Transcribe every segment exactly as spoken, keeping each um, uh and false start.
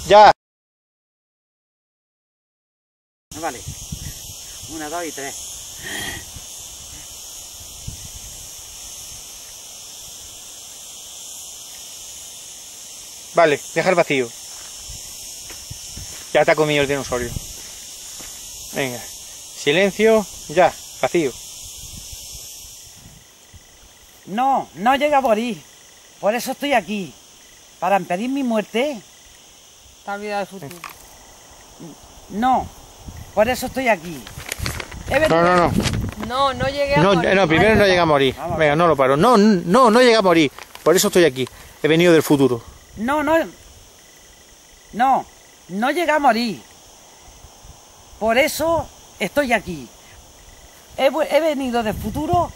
Ya. Vale. Una, dos y tres. Vale, dejar vacío. Ya te ha comido el dinosaurio. Venga. Silencio. Ya. Vacío. No, no llega a morir. Por eso estoy aquí. Para impedir mi muerte. La vida del futuro. No, por eso estoy aquí. No, no, no. No, no llegué a No, morir. no, primero no llega a morir. Venga, no lo paro. No, no, no llega a morir. Por eso estoy aquí. He venido del futuro. No, no. No, no llega a morir. Por eso estoy aquí. He, he venido del futuro.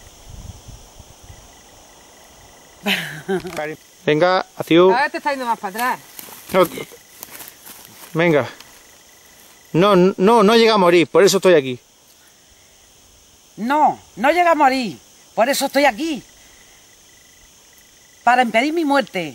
Venga, vacío. Ahora te está yendo más para atrás. No. Venga. No, no, no llega a morir. Por eso estoy aquí. No, no llega a morir. Por eso estoy aquí. Para impedir mi muerte.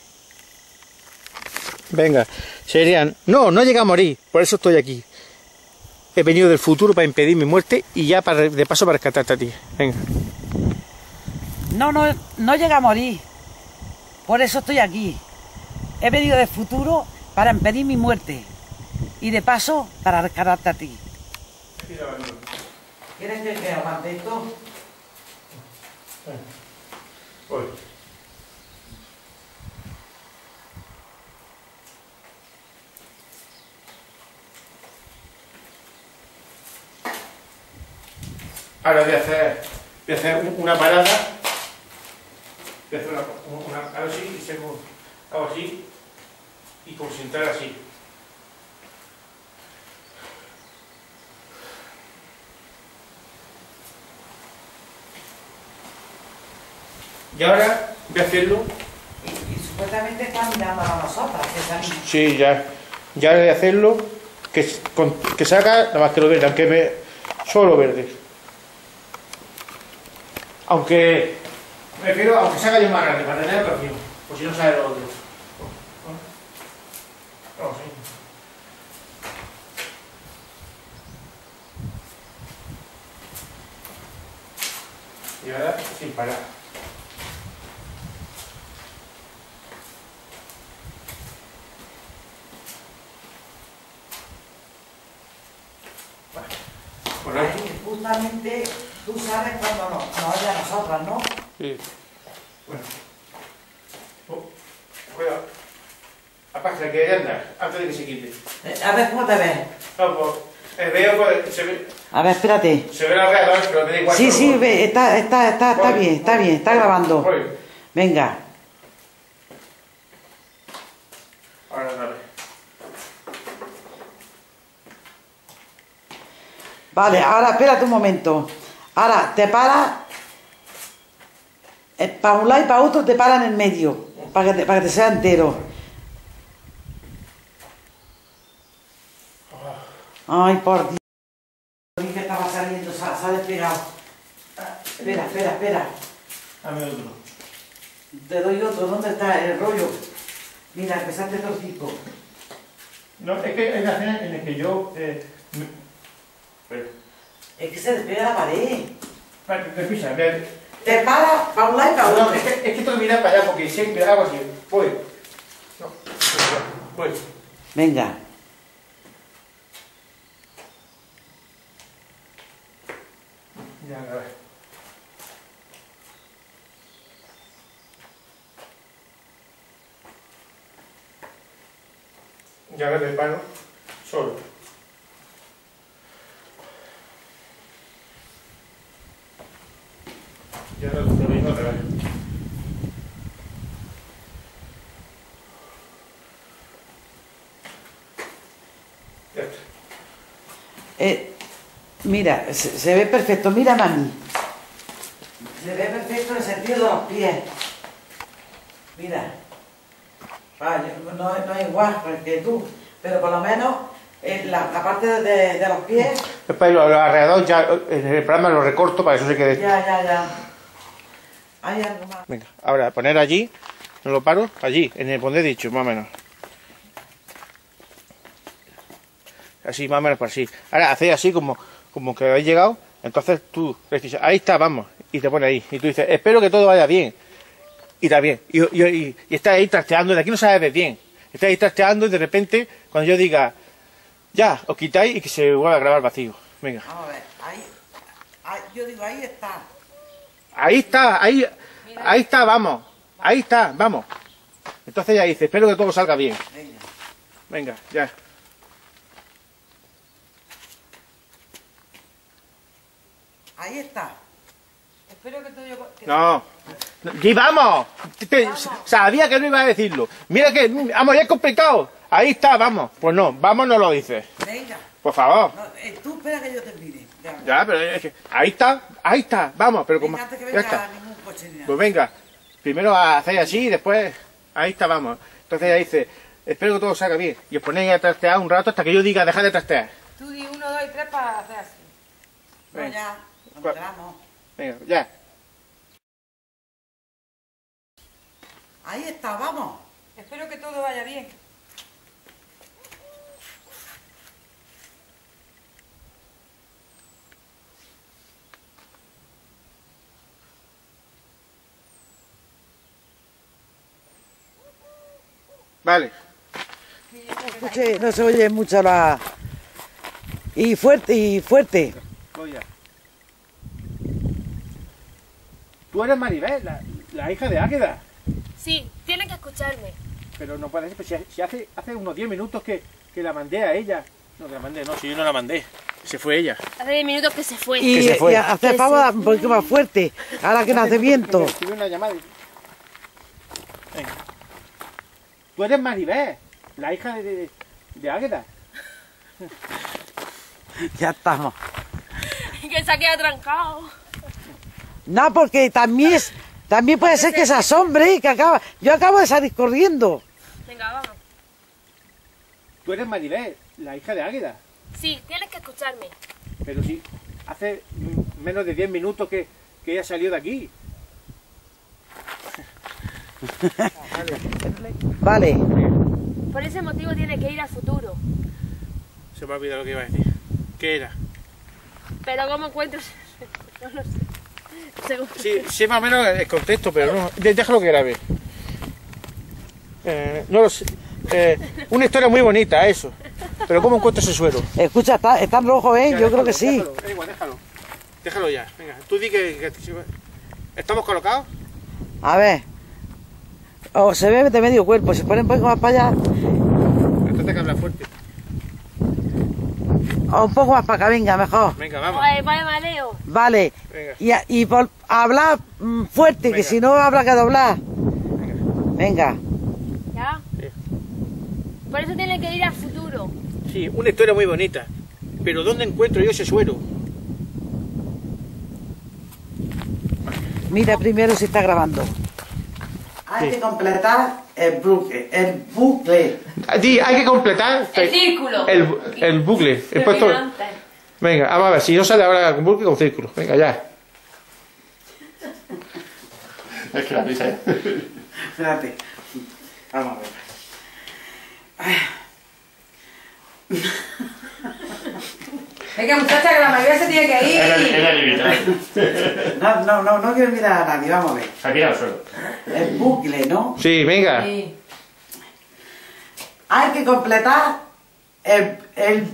Venga, serían... No, no llega a morir. Por eso estoy aquí. He venido del futuro para impedir mi muerte y ya para, de paso para rescatarte a ti. Venga. No, no, no llega a morir. Por eso estoy aquí. He venido del futuro para impedir mi muerte. Y de paso, para rescatarte a ti. ¿Quieres que te aguante esto? Voy. Ahora voy a hacer, voy a hacer una parada. Voy a hacer una, una algo así y saco, hago así y concentrar así. Y ahora voy a hacerlo. Y, y supuestamente están mirando a nosotras, que salimos. Sí, ya. Ya voy a hacerlo. Que, con, que saca nada más que lo verde, aunque me. Solo verde. Aunque. Me refiero, aunque saca yo más grande, para tener ocasión. Por si no sale lo otro. Vamos, sí. Y ahora sin parar. Bueno, Ahí, justamente tú sabes cuando nos, nos oye a nosotras, ¿no? sí. Bueno. Oh, cuidado. Aparte, que ya anda, antes de que se quite. Eh, a ver cómo te ves. No, pues, eh, veo pues, se ve, A ver, espérate. se ve la regla, pero me da igual. Sí, pero sí, voy. ve, está, está, está, está Voy, bien, está voy, bien, está voy, grabando. voy. Venga. Ahora dale. Vale, ahora espérate un momento. Ahora te paras. Eh, para un lado y para otro te paras en el medio. Para que te, para que te sea entero. Ay, por Dios. Vi que estaba saliendo, se, se ha despegado. Espera, espera, espera. Dame otro. Te doy otro. ¿Dónde está el rollo? Mira, empezaste torcico. No, es que hay una escena en la que yo. Eh, me... Espera. Es que se despega la pared. Vale, escucha, ve. Te paras para un lado y para otro. No, es que, es que tengo que mirar para allá porque siempre hago así. Voy. No, voy. Venga. Ya, a ver. Ya ahora me paro solo. Ya lo, lo mismo otra vez. Ya está. Eh, mira, se, se ve perfecto. Mira, mami. Se ve perfecto en el sentido de los pies. Mira. Vale, no, no es igual que tú, pero por lo menos en la, la parte de, de los pies. Después lo, lo alrededor ya en el programa lo recorto para que eso se quede. Ya, ya, ya. Hay algo más. Venga, ahora poner allí, no lo paro, allí, en el donde he dicho, más o menos. así, más o menos por así. Ahora hacéis así como, como que habéis llegado, entonces tú le dices, ahí está, vamos, y te pone ahí. Y tú dices, espero que todo vaya bien. Y está bien. Y, y, y, y estás ahí trasteando, de aquí no sabes de bien. Estás ahí trasteando y de repente, cuando yo diga, ya, os quitáis y que se vuelva a grabar vacío. Venga. Vamos a ver, ahí, ahí, yo digo, ahí está. Ahí está, ahí, ahí está, vamos. Ahí está, vamos. Entonces ya dice, espero que todo salga bien. Venga. Venga, ya. Ahí está. Espero que todo yo... que- No. ¡Y vamos! Te- sabía que no iba a decirlo. Mira que, vamos, ya es complicado. Ahí está, vamos. Pues no, vamos no lo dices. Venga. Por favor. No, eh, tú espera que yo termine. Ya, Ya, pero es que, ahí está, ahí está, vamos, pero como... venga, antes que Ya venga está. ningún coche ni nada. Pues venga, primero hacéis así y después, ahí está, vamos. Entonces ya dice, espero que todo salga bien. Y os ponéis a trastear un rato hasta que yo diga, dejad de trastear. Tú di uno, dos y tres para hacer así. No, Venga. ya, cuando Va- queramos. Venga, ya. Ahí está, vamos. Espero que todo vaya bien. Vale. Escuche, no se oye mucho la... Y fuerte, y fuerte. Voy ya. Tú eres Maribel, la, la hija de Águeda. Sí, tiene que escucharme. Pero no puede ser, pues si, si hace, hace unos diez minutos que, que la mandé a ella. No, que la mandé, no, si yo no la mandé. Se fue ella. Hace diez minutos que se fue. Y, Que se fue. y hace Que favor se un poquito más fuerte, ahora que no hace viento. Tuve una llamada. y- Venga. Tú eres Maribel, la hija de, de, de Águeda. Ya estamos. Que se ha quedado trancado. No, porque también es, también puede ser que se asombre, que acaba. Yo acabo de salir corriendo. Venga, vamos. Tú eres Maribel, la hija de Águeda. Sí, tienes que escucharme. Pero sí, hace mm, menos de diez minutos que, que ella salió de aquí. Vale. Por ese motivo tiene que ir al futuro. Se me ha olvidado lo que iba a decir. ¿Qué era? Pero ¿cómo encuentras? No lo sé. Seguro. Sí, sí, más o menos el contexto, pero no. de- Déjalo que grabe. Eh, no lo sé. Eh, una historia muy bonita, eso. Pero ¿cómo encuentro ese suero? Escucha, está, está en rojo, ¿eh? Ya, Yo creo déjalo, que sí. Déjalo, da igual, déjalo. Déjalo ya. Venga, tú di que, que- ¿estamos colocados? A ver. Oh, se ve de medio cuerpo, se pone un poco más para allá. Entonces que habla fuerte. O un poco más para acá, venga, mejor. Venga, vamos. Vaya, vaya mareo. Vale. Venga. Y, a- y por hablar mm, fuerte, que Venga. si no habla que doblar. Venga. Venga. ¿Ya? Sí. Por eso tiene que ir al futuro. Sí, una historia muy bonita. Pero ¿dónde encuentro yo ese suero? Mira primero si está grabando. Hay Sí. que completar el bucle. El bucle. Di, hay que completar El círculo. el, el bucle. He puesto... Venga, vamos a ver, si no sale ahora con bucle con círculo. Venga, ya. Es que la pisa, ¿eh? Espérate. Vamos a ver. Venga, muchacha, que la mayoría se tiene que ir. Era limitado. No, no, no, no quiero mirar a nadie, vamos a ver. Aquí al suelo. El bucle, ¿no? Sí, venga. Sí. Hay que completar el. el.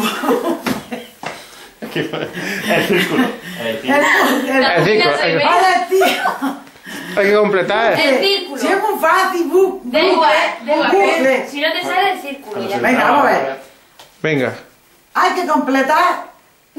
El círculo. El el, círculo. el, El círculo. se Hay ve. que, ¡Vale, tío! hay que completar. El círculo. Si es muy fácil, bu, Da igual, da igual. bucle. Si no te sale el círculo Cuando ya. se Venga, traba, vamos a ver. Venga. Hay que completar.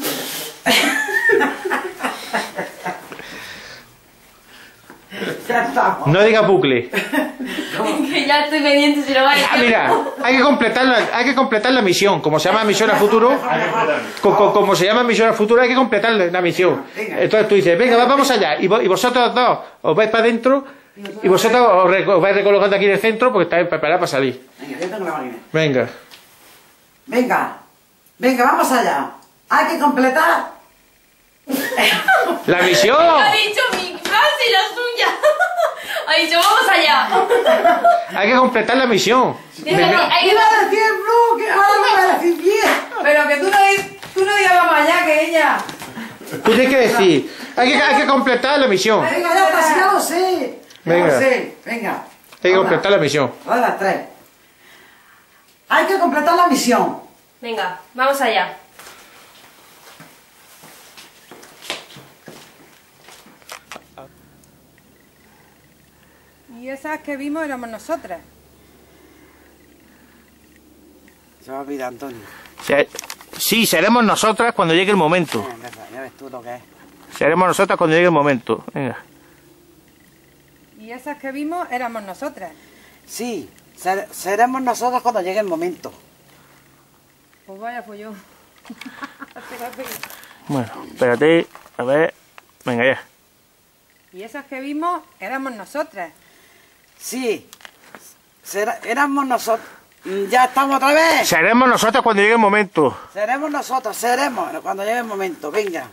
Ya estamos. No diga bucle. Que ya estoy pendiente si lo va a Ah, mira, hay que completar la, hay que completar la misión. Como se llama misión a futuro, Hay que completarlo. co- co- como se llama misión a futuro, hay que completar la la misión. Entonces tú dices, venga, va- vamos allá. Y, vo- y vosotros dos os vais para adentro y vosotros os, re- os vais recolocando aquí en el centro porque estáis preparados para salir. Venga, yo tengo la máquina. Venga. Venga, venga, vamos allá. Hay que completar. ¡La misión! Ha dicho mi frase y la suya. Hay Ha dicho, vamos allá. Hay que completar la misión. Dice, no, hay que... Iba a decir el blue, que ahora no va a decir bien. Pero que tú no, di- tú no digas vamos allá, que ella. Tú tienes que decir, hay que, hay que completar la misión. Hay Venga, ya está, si ya lo sé. Ya Venga. lo sé. Venga. que Ahora. completar la misión. Ahora las tres. Hay que completar la misión. Venga, vamos allá. Y esas que vimos éramos nosotras. Se va a olvidar, Antonio. Se- Sí, seremos nosotras cuando llegue el momento. Ya, ya ves tú lo que es. Seremos nosotras cuando llegue el momento. Venga. Y esas que vimos éramos nosotras. Sí, ser- seremos nosotros cuando llegue el momento. Pues vaya, pues yo. Espérate. Bueno, espérate. A ver. Venga, ya. Y esas que vimos éramos nosotras. Sí, ser- éramos nosotros. Mm, Ya estamos otra vez. Seremos nosotras cuando llegue el momento. Seremos nosotros, seremos cuando llegue el momento. Venga.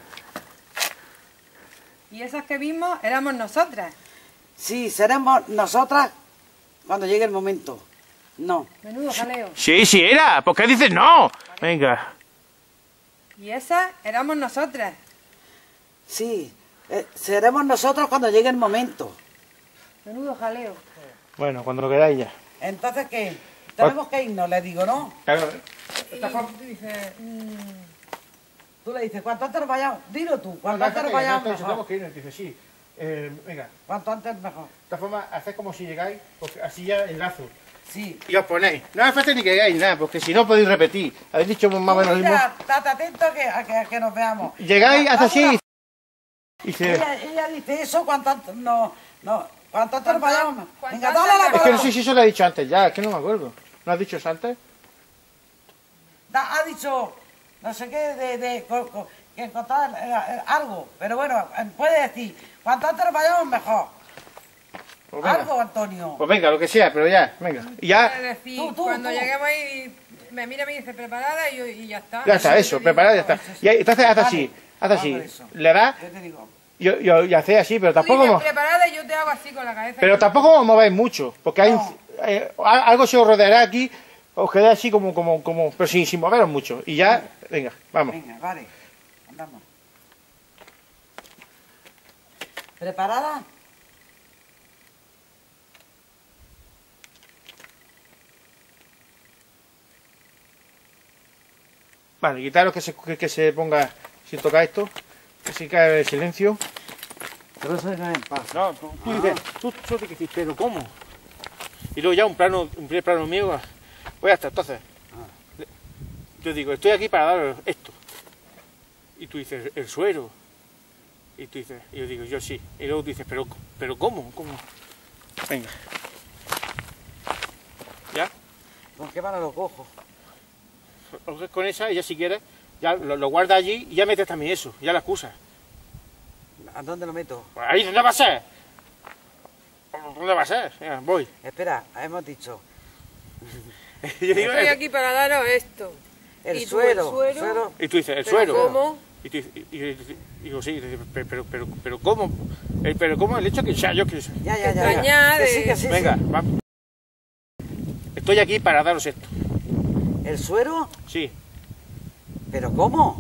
Y esas que vimos éramos nosotras. Sí, seremos nosotras cuando llegue el momento. No. Menudo jaleo. Sí, sí era. ¿Por qué dices no? Venga. Y esas éramos nosotras. Sí, eh, seremos nosotros cuando llegue el momento. Menudo jaleo. Bueno, cuando lo queráis ya. Entonces, ¿qué? Tenemos que irnos, le digo, ¿no? Claro. Y tú dices, mm, Tú le dices, cuanto antes nos vayamos, dilo tú, cuanto antes nos vayamos mejor. que irnos. Dice, sí. Eh, venga. Cuanto antes mejor. De esta forma, haced como si llegáis, porque así ya el lazo. Sí. Y os ponéis. No hace falta ni que hagáis nada, porque si no podéis repetir. Habéis dicho más o menos lo mismo. Mira, estate atento a que, a que, a que nos veamos. Llegáis, hace así. Vamos Y a- se... Ella, ella dice eso cuanto antes, no, no, cuanto antes nos Cuanto- vayamos. cuanto Venga, antes dale la Es mejor. que no palabra. sé si eso lo he dicho antes ya, es que no me acuerdo. ¿No has dicho eso antes? Da- Ha dicho, no sé qué, de, de, co- co- que encontrar eh, eh, algo, pero bueno, eh, puede decir, cuanto antes nos vayamos mejor. Pues venga. Algo, Antonio. Pues venga, lo que sea, pero ya, venga. Y quiere ya, decir, Tú, tú, cuando tú. lleguemos ahí, me mira y me dice preparada y, yo- y ya está. ya está, eso, preparado, ya está. Y ahí- entonces haz así, haz así. Vamos a eso. Le das, Yo te digo. yo, yo, y hacéis así, pero Tú tampoco... dices mo- preparada y yo te hago así con la cabeza. Pero tampoco os mováis mucho, porque hay, No. eh, a- algo se os rodeará aquí, os quedáis así como, como, como, pero sin, sin moveros mucho. Y ya, venga, vamos. Venga, vale, andamos. ¿Preparada? Vale, quitaros que se, que, que se ponga sin tocar esto, que se cae el silencio. Pero eso no es en paz. No, tú, tú dices, tú solo te dices, pero ¿cómo? Y luego ya un plano, un primer plano mío, pues ya está, entonces. Yo digo, estoy aquí para daros esto. Y tú dices, el suero. Y tú dices, y yo digo, yo sí. Y luego tú dices, pero, pero ¿cómo? ¿Cómo? Venga. ¿Ya? ¿Con qué mano lo cojo? Coges con esa y ya si quieres, ya lo, lo guardas allí y ya metes también eso, ya la excusas. ¿A dónde lo meto? Pues ahí, ¿dónde va a ser? ¿Dónde va a ser? Venga, voy. Espera, hemos dicho. Yo digo, Estoy eh, aquí para daros esto. El ¿Y tú, suero. el suero? y tú dices, el ¿Pero suero. cómo? Y, tú, y, y- y- digo, sí, pero, pero, pero, pero ¿cómo? Eh, Pero ¿cómo? El hecho que ya yo que... Ya, ya, ya. Que ya. añade. Que sí, que sí, Venga, sí. vamos. Estoy aquí para daros esto. ¿El suero? Sí. ¿Pero cómo?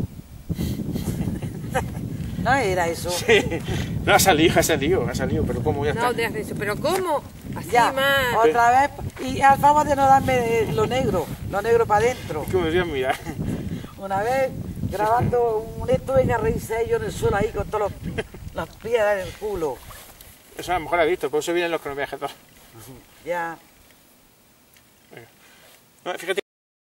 No era eso. No, ha salido, ha salido, ha salido, pero ¿cómo? Ya No, está. te haces eso. ¿Pero cómo? Así Ya, más. otra vez. Y al favor de no darme eh, lo negro, lo negro para adentro. ¿Cómo decías, mira? Una vez grabando un esto, venga a reírse yo en el suelo ahí con todos los, las piedras en el culo. Eso a lo mejor lo he visto, por eso vienen los cronoviajes todos. Ya. No, fíjate.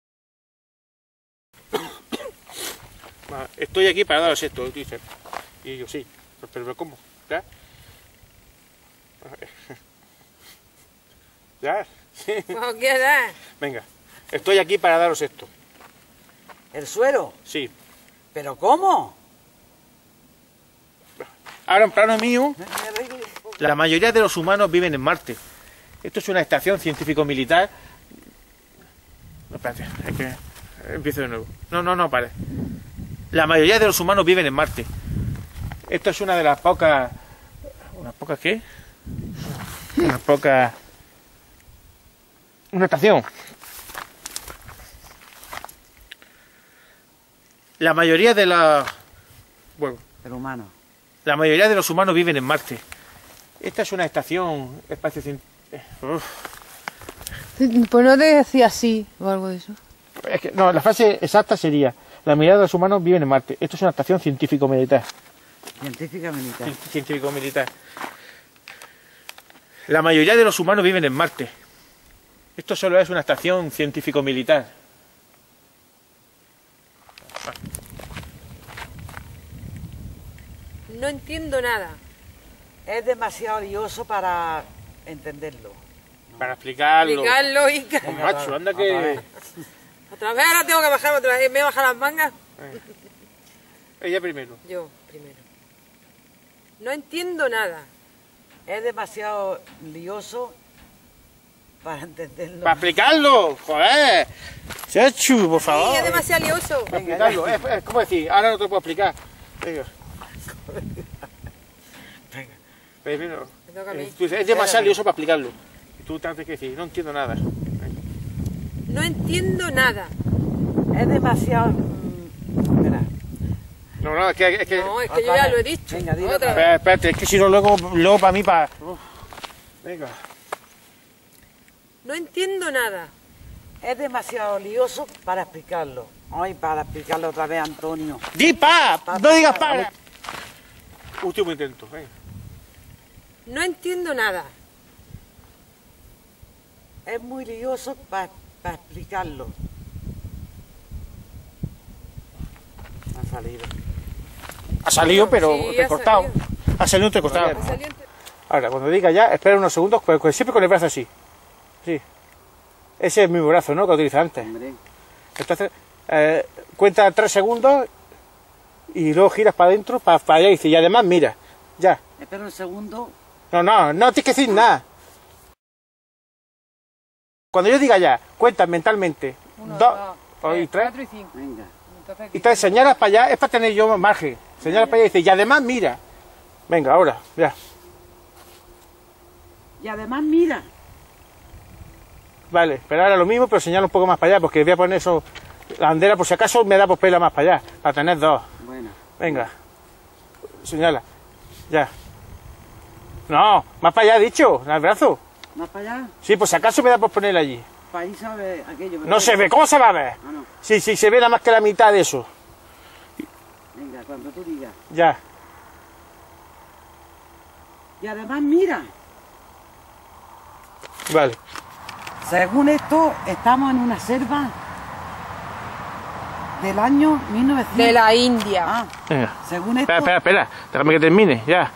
Va, estoy aquí para daros esto, tú dices. Y yo, sí, pero, pero ¿cómo? ¿Ya? ¿Ya? Sí. Como quieras. Venga, estoy aquí para daros esto. ¿El suero? Sí. ¿Pero cómo? Ahora en plano mío, Me- me río. la mayoría de los humanos viven en Marte. Esto es una estación científico-militar. No, espérate, es que empiezo de nuevo. No, no, no, pare. La mayoría de los humanos viven en Marte. Esto es una de las pocas... ¿Unas pocas qué? Una poca... Una estación. La mayoría de la... Bueno, El humano. la mayoría de los humanos viven en Marte. Esta es una estación espacio científico. Pues no te decía así o algo de eso. Es que, no, la frase exacta sería: la mayoría de los humanos viven en Marte. Esto es una estación científico-militar. Científica militar. Cien- Científico-militar. La mayoría de los humanos viven en Marte. Esto solo es una estación científico-militar. No entiendo nada. Es demasiado lioso para entenderlo. Para explicarlo. Explicarlo y... Oh, macho, anda Otra que... vez. Otra vez ahora tengo que bajar otra vez. ¿Me baja las mangas? Ella primero. Yo, primero. No entiendo nada. Es demasiado lioso para entenderlo. ¡Para explicarlo! ¡Joder! Chachu, por favor. Sí, es demasiado lioso. Para explicarlo. Es, es como decir, ahora no te lo puedo explicar. Venga. Venga. Primero. Me toca a mí. Eh, tú dices, es demasiado lioso para explicarlo. Y tú tienes que decir, no entiendo nada. No entiendo nada. Es demasiado... mm, Espera. No, no, es que... Es que... No, es que yo Otra ya vez. lo he dicho. Venga, dilo Otra otra vez. Espera, espérate, es que si no luego, luego para mí, para... Uf. Venga. No entiendo nada. Es demasiado lioso para explicarlo. Ay, para explicarlo otra vez, Antonio. ¡Di pa! ¡No digas para! Último intento, venga. No entiendo nada. Es muy lioso para explicarlo. Ha salido. Ha salido, pero Sí, ha recortado. salido. Ha salido recortado. Ha salido entre- Ahora, cuando diga ya, espera unos segundos, pues, pues siempre con el brazo así. Sí. Ese es mi brazo, ¿no? Que utiliza antes. Hombre. Entonces, eh, cuenta tres segundos y luego giras para adentro, para, para allá y dices, y además mira, ya. Espera un segundo. No, no, no tienes que decir nada. Cuando yo diga ya, cuentas mentalmente. Uno, dos dos, y tres, tres. cuatro y cinco. Venga. Entonces, Y te señalas para allá, es para tener yo margen. Señalas para allá y dices, y además mira. Venga, ahora, ya. Y además, mira. Vale, pero ahora lo mismo, pero señala un poco más para allá, porque voy a poner eso, la bandera, por si acaso me da por pela más para allá, para tener dos. Bueno. Venga, señala, ya. No, más para allá, he dicho, al brazo. Más para allá. Sí, por si acaso me da por poner allí. Para ahí sabe aquello. No se ve, ¿cómo se va a ver? Ah, no. Sí, sí, se ve nada más que la mitad de eso. Venga, cuando tú digas. Ya. Y además, mira. Vale. Según esto, estamos en una selva del año mil novecientos. de la India. Ah, Venga. según esto, Espera, espera, espera. Déjame que termine, ya.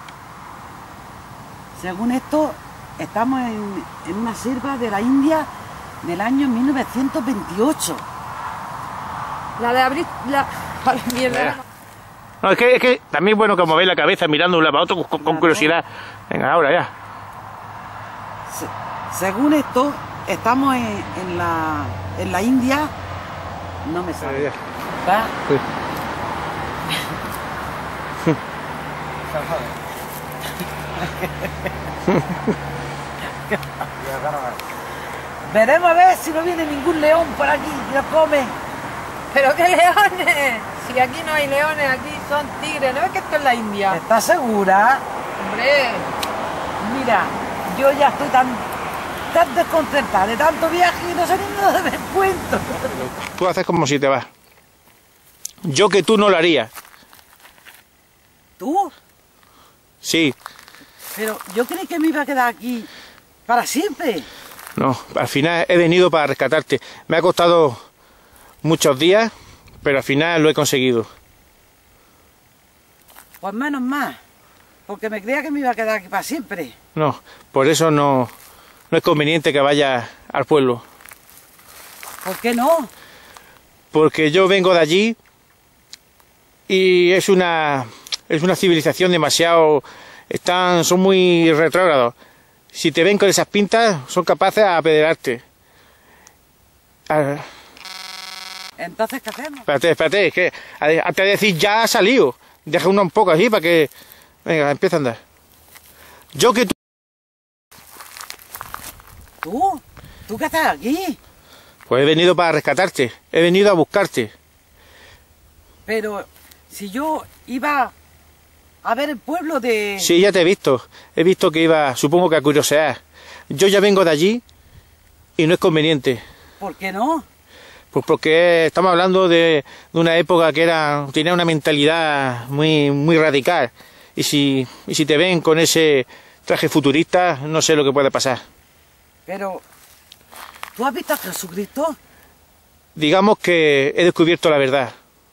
según esto, estamos en, en una selva de la India del año mil novecientos veintiocho. La de abrir la... Vale, mierda. Venga. No, es que, es que también es bueno que movéis la cabeza mirando de un lado a otro con, con curiosidad. Venga, ahora ya. Se- según esto, estamos en, en la, en la India. No me sale. Ya. ¿Va? Sí. Veremos a ver si no viene ningún león por aquí y nos come. ¿Pero qué leones? Si aquí no hay leones, aquí son tigres. ¿No ves que esto es la India? ¿Estás segura? Hombre, Mira, yo ya estoy tan, tan desconcertada de tanto viaje y no sé ni dónde me encuentro. Tú haces como si te vas. Yo que tú no lo haría. ¿Tú? Sí. Pero yo creí que me iba a quedar aquí para siempre. No, al final he venido para rescatarte. Me ha costado muchos días, pero al final lo he conseguido. Pues menos más, porque me creía que me iba a quedar aquí para siempre. No, por eso no, no es conveniente que vayas al pueblo. ¿Por qué no? Porque yo vengo de allí y es una, es una civilización demasiado... Están, son muy retrógrados. Si te ven con esas pintas, son capaces de apedrearte. Ah, Entonces, ¿qué hacemos? espérate, espérate, es que antes de decir ya ha salido, deja uno un poco así para que... Venga, empieza a andar. Yo que tú... ¿Tú? ¿Tú qué haces aquí? Pues he venido para rescatarte, he venido a buscarte. Pero si yo iba a ver el pueblo de... Sí, ya te he visto. He visto que iba, supongo que a curiosear. Yo ya vengo de allí y no es conveniente. ¿Por qué no? Pues porque estamos hablando de, de una época que era tenía una mentalidad muy muy radical. Y si, y si te ven con ese traje futurista, no sé lo que puede pasar. Pero... ¿Tú has visto a Jesucristo? Digamos que he descubierto la verdad.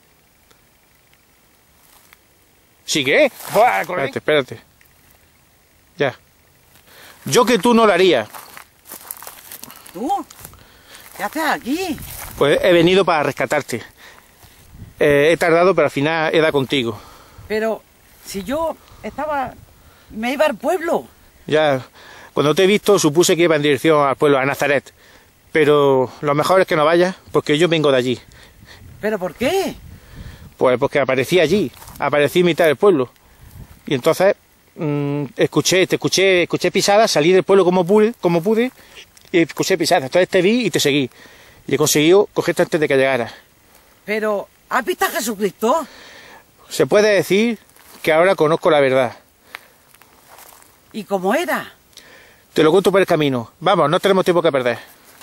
¿Sí qué? Espérate, espérate. Ya. Yo que tú no lo haría. ¿Tú? ¿Qué haces aquí? Pues he venido para rescatarte. Eh, he tardado, pero al final he dado contigo. Pero si yo estaba... me iba al pueblo. Ya, cuando te he visto supuse que iba en dirección al pueblo, a Nazaret. Pero lo mejor es que no vayas, porque yo vengo de allí. ¿Pero por qué? Pues porque aparecí allí, aparecí en mitad del pueblo. Y entonces mmm, escuché, te escuché, escuché pisadas, salí del pueblo como pude, como pude, y escuché pisadas. Entonces te vi y te seguí. Y he conseguido cogerte antes de que llegaras. Pero, ¿has visto a Jesucristo? Se puede decir que ahora conozco la verdad. ¿Y cómo era? Te lo cuento por el camino. Vamos, no tenemos tiempo que perder.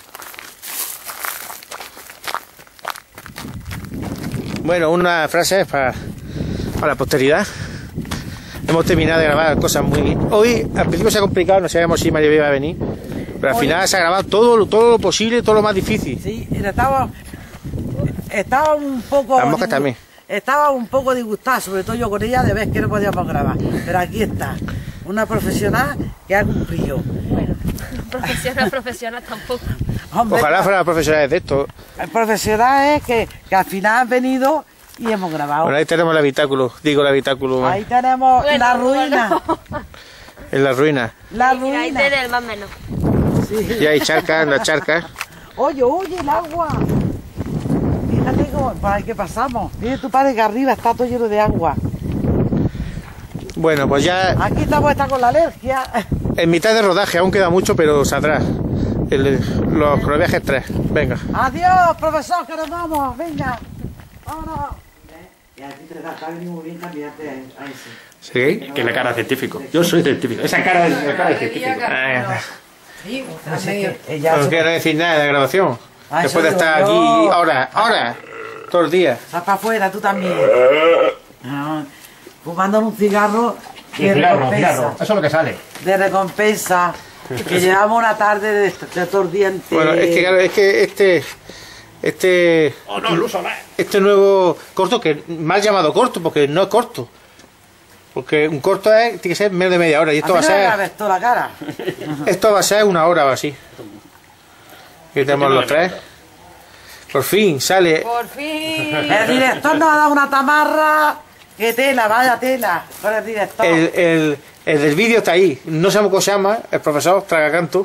Bueno, una frase para, para la posteridad. Hemos terminado de grabar cosas muy... Hoy, al principio se ha complicado, no sabíamos si María iba a venir, pero al Hoy... final se ha grabado todo, todo lo posible, todo lo más difícil. Sí, estaba, estaba un poco... Las moscas también. Estaba un poco disgustada, sobre todo yo con ella, de ver que no podíamos grabar. Pero aquí está, una profesional que ha cumplido. Bueno, profesional, profesional tampoco. Hombre, Ojalá fueran profesionales de esto. el profesional es que, que al final han venido y hemos grabado. Bueno, ahí tenemos el habitáculo, digo el habitáculo. Ahí tenemos Bueno, la ruina. bueno. En la ruina. La Mira, ahí ruina. tiene el más menos. Sí. Y hay charcas, las charcas. Oye, oye, el agua. Fíjate cómo, por ahí que pasamos. Mire tu padre que arriba está todo lleno de agua. Bueno, pues ya Aquí estamos, está con la alergia. en mitad de rodaje, aún queda mucho, pero saldrá. El, los cronoviajes tres. Venga. Adiós, profesor, que nos vamos. Venga, vámonos. Y a ti te da muy bien cambiarte a ese. ¿Sí? Que la cara de científico. Yo soy científico. Esa cara es la cara de científico. Eh, Sí, No sé medio. qué, ella no se- quiero decir nada de la grabación. Ah, Después eso de estar digo aquí yo. ahora, ahora, todos los días. Sal para afuera, tú también. Ah, fumando un cigarro de Cigarro, recompensa. cigarro. Eso es lo que sale. De recompensa. Que llevamos una tarde de, de todo el día entero. Bueno, es que claro, es que este, este, Oh, no, el uso más. este nuevo corto, que mal llamado corto, porque no es corto. Porque un corto es, tiene que ser menos de media hora, y esto va a no le ser, grabes toda la cara. esto va a ser una hora o así. Aquí tenemos los tres. Por fin sale. Por fin. El director nos ha dado una tamarra. Que tela, vaya tela. Con el director. El, el, el del vídeo está ahí. No sabemos cómo se llama, el profesor Tragacanto.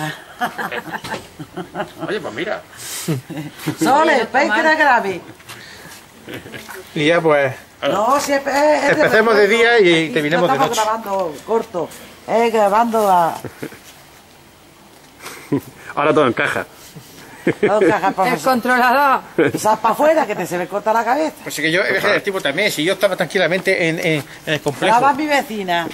Oye, pues mira. Sole, ven que la grabe. Y ya pues. No, si es, es- es Empecemos de día y Aquí terminemos no de estamos noche. grabando corto. Es grabando a. Ahora todo encaja. No caja, El profesor. controlador. Sal para afuera que te se me corta la cabeza. Pues es que yo es el tipo también, si yo estaba tranquilamente en, en, en el complejo. Graba a mi vecina.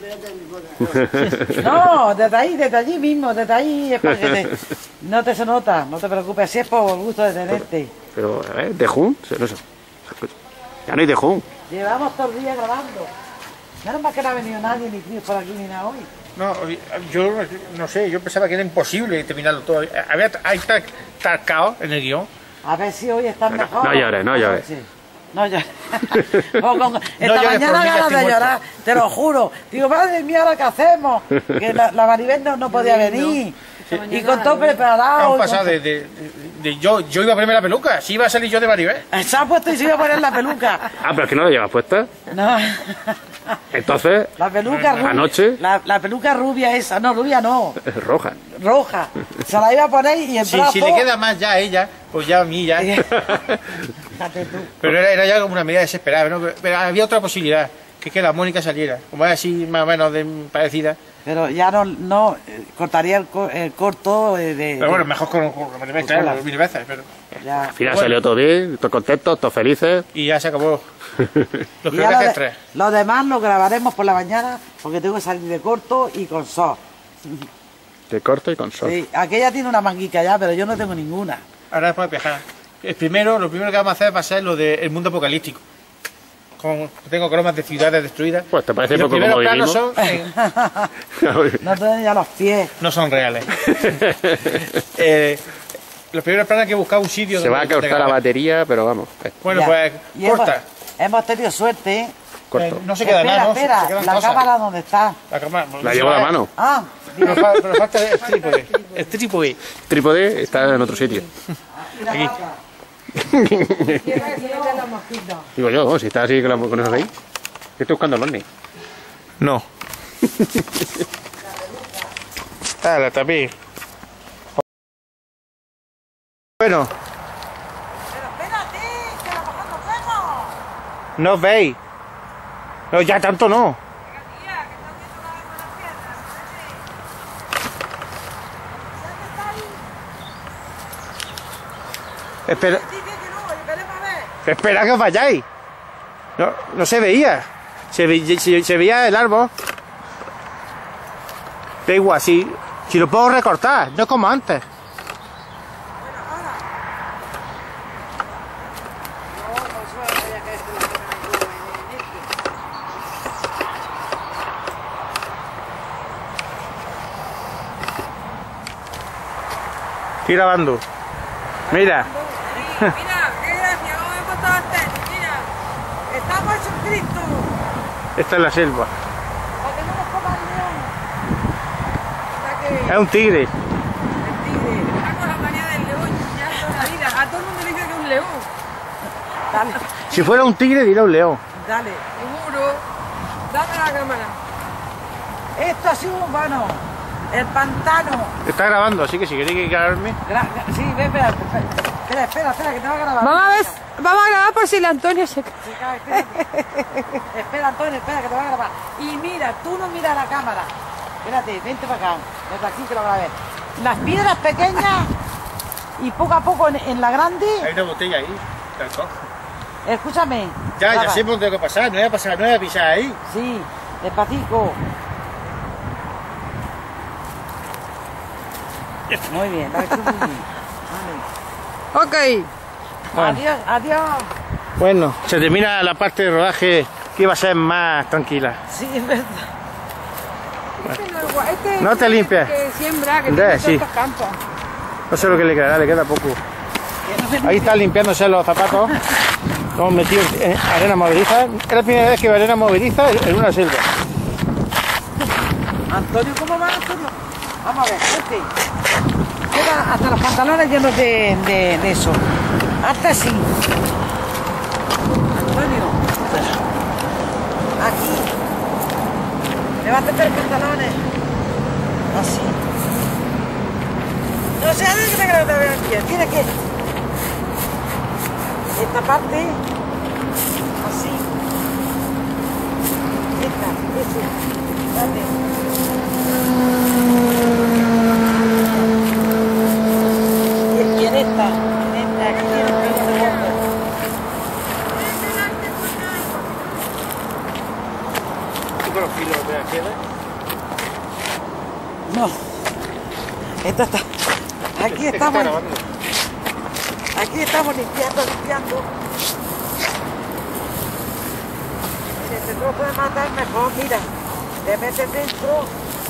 No, desde ahí, desde allí mismo, desde ahí es para que te- no te se nota, no te preocupes, si es por el gusto de tenerte. Pero, a ver, ¿de Jun? No sé. Ya no hay de Jun. Llevamos todo el día grabando. Menos mal que no ha venido nadie ni tíos por aquí ni nada hoy. No, yo no sé, yo pensaba que era imposible terminarlo todo. Había, hay tal, tal caos en el guión. A ver si hoy están mejor. no llores, no llores. Sí. No llores. O con- esta llores por mañana mí, que ganas estoy de muerto. llorar, te lo juro. Digo, madre mía, ¿ahora qué hacemos? Que la, la Maribel no, no podía venir. Y con todo preparado. Han y pasado con- de, de, de- de- yo, yo iba a ponerme la peluca, si iba a salir yo de Maribel. Se ha puesto y se iba a poner la peluca. Ah, pero es que no la llevas puesta. No. Entonces, La peluca rubia. Anoche. La, la peluca rubia esa, no, rubia no, es roja. roja. Se la iba a poner y en Si, brazo. si le queda más ya a ella, pues ya a mí ya. Fíjate tú. Pero era, era ya como una medida desesperada, ¿no? Pero había otra posibilidad, que, que la Mónica saliera. Como es así, más o menos de, parecida. Pero ya no, no eh, cortaría el, co- el corto eh, de... Pero bueno, de- mejor con, con, con con mil la- mil veces. Pero... ya. Al final Bueno. salió todo bien, todos contentos, todos felices. Y ya se acabó. Los Y ya que lo, hacer de- tres. lo demás lo grabaremos por la mañana porque tengo que salir de corto y con sol. De corto y con sol. Sí, aquella tiene una manguica ya, pero yo no tengo ninguna. Ahora después viajar. El primero, lo primero que vamos a hacer va a ser lo del mundo apocalíptico. Con, tengo cromas de ciudades destruidas. Pues te parece Y los poco como primeros planos vivimos. son, eh, No tengo ya los pies. no son reales. Eh, los primeros planos hay que buscar un sitio Se va a donde cortar la grabar. batería, pero vamos, eh, Bueno, Ya. pues Y hemos- corta. Hemos, tenido suerte. ¿eh? corto. Eh, no se queda espera, nada, ¿no? Se- espera, se quedan la cosas. cámara dónde está. La cámara. La llevo a la mano. Ah, Pero, fa- pero falta el trípode. El trípode. El trípode está en otro sitio. y la Aquí. vaca. Digo yo, oh, si está así con, la- con eso ahí. Estoy buscando el ovni. No. Ah, la tapé. Bueno, Pero espérate, que a lo mejor nos vemos. no os veis. No, ya tanto no. Espera, Dice que no, que queremos ver. espera que os vayáis. No, no se veía. Se, ve- se, se veía el árbol. Da igual, si, si lo puedo recortar, no como antes. Estoy grabando. Mira, Mira, qué gracia, cómo hemos estado atentos, mira. Estamos en Cristo. esta es la selva. O tenemos como al león. O sea que Es un tigre. el tigre, está con la manía del león ya toda la vida. A todo el mundo le dice que es un león, Dale, Si fuera un tigre, diría un león. dale. seguro. Dame la cámara. Esto ha sido bueno. El pantano. Está grabando, así que si queréis grabarme. Gra- sí, ve, espera, espera, espera, espera, que te va a grabar. Vamos a ver, vamos a grabar por si el Antonio se cae. Sí, cae, espérate. Espera, Antonio, espera, que te va a grabar. Y mira, tú no miras la cámara. Espérate, vente para acá. Vente aquí que lo grabé. Las piedras pequeñas y poco a poco en, en la grande. Hay una botella ahí, del cojo. Escúchame. Ya, ya graba. sé por dónde tengo que pasar, no voy a pasar, no voy a pisar ahí. Sí, despacito. Muy bien, lo has hecho muy bien. Vale. Ok. Bueno. Adiós, adiós. Bueno, se termina la parte de rodaje que iba a ser más tranquila. Sí, es verdad. Este no, es guay, este No te limpies. Que siembra, que Andrés, tiene todos sí. estos campos. No sé lo que le quedará, le queda poco. Que no se Ahí está limpiándose los zapatos. Lo hemos metido en arena movediza. Es la primera vez que veo arena movediza en una selva. Antonio, ¿cómo va Antonio? Vamos a ver, este. Queda hasta los pantalones llenos de, de, de eso. Hasta sí. Antonio. Aquí. Levántate los pantalones. Así. No sé, a ver que te que te vean bien. Tiene que. Esta parte. Así. Esta, esta. Date. Y en esta, en esta, aquí tiene un pelo de borde. ¿Tú con los kilos de aquí, No. Esta está. Aquí estamos. Aquí estamos limpiando, limpiando. Mira, este trozo puede matar mejor, mira. Te metes dentro.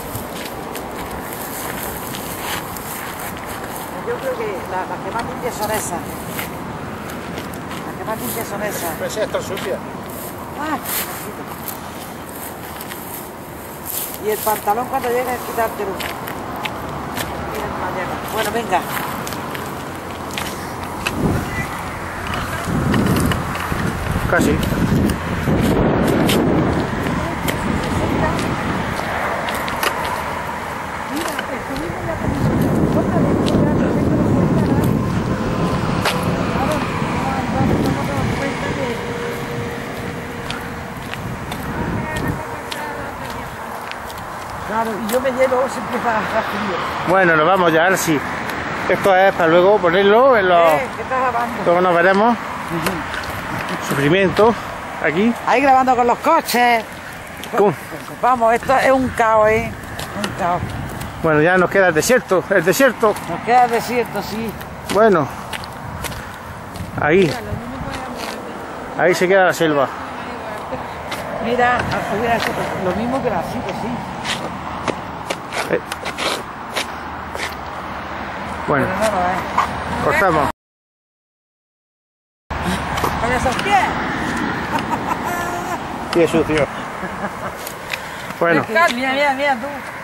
Yo creo que la- las que más limpias son esas. Las que más limpias son esas. Pero esa está sucia. Ah, y el pantalón cuando llegas es quitártelo. Mira, mañana. Bueno, venga. Casi. Claro, y yo me lleno, se empieza a hacer frío. Bueno, nos vamos ya, ahora sí. Esto es para luego ponerlo en los... Eh, ¿Qué estás grabando? Luego nos veremos. Sufrimiento. Aquí. Ahí grabando con los coches. ¿Cómo? Vamos, esto es un caos, ¿eh? Un caos. Bueno, ya nos queda el desierto. El desierto. Nos queda el desierto, sí. Bueno. Ahí. Ahí se queda la selva. Mira, hubiera hecho lo mismo que la sí, que sí. Eh. Bueno, Pero no lo es. cortamos. Con esos pies. Pie sucio. Bueno. Mira, mira, mira tú.